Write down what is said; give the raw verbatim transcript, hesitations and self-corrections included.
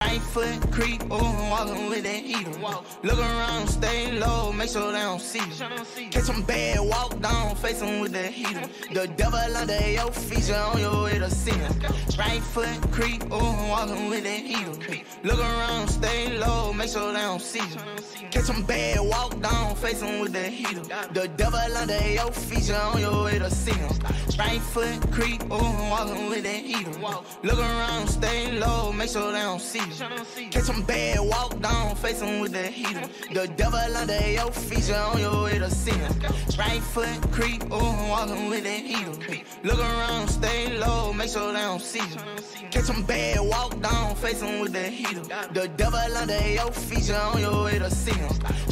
Right foot creep, ooh, walking with that heater. Look around, stay low, make sure they don't see you. Catch them bad, walk down, face them with the heater. The devil under your feet, you on your way to see him. Right foot creep, ooh, walking with that heater. Look around, stay low, make sure they don't see you. Catch them bad, walk down, face them with the heater. The devil under your feet, you on your way to see him. Right foot creep, ooh, walking with that heater. Look around, stay low, make sure they don't see you. Catch them bad, walk down, face them with the heater. The devil under your feet, you on your way to see him. Right foot creep, ooh, walking with that heater. Look around, stay low, make sure they don't see you. Catch them bad, walk down, face them with the heater. The devil under your feet, you on your way to see him.